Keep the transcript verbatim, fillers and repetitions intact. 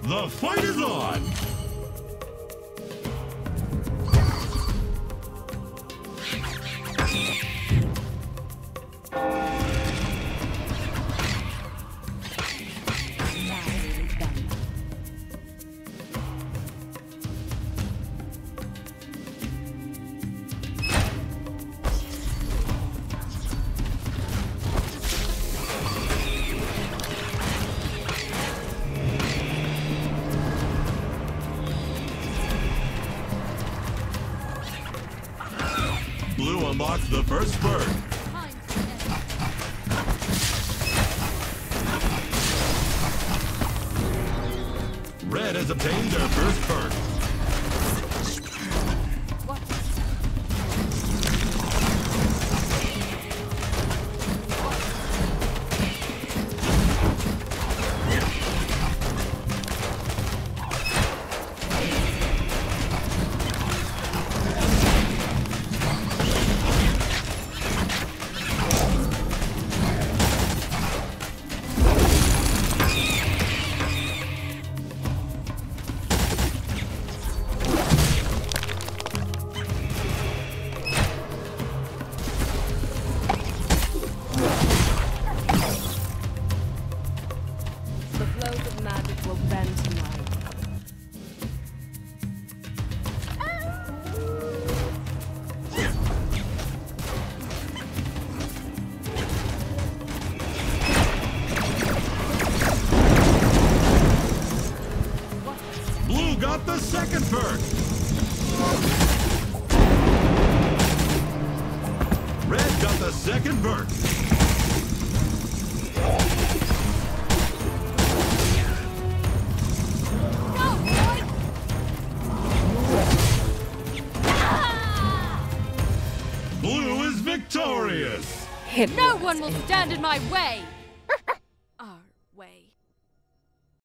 The fight is on! Blue unlocks the first spurt. Red has obtained their first perk. Blue got the second perk. Red got the second perk. No, boy! Blue is victorious. No one will stand in my way!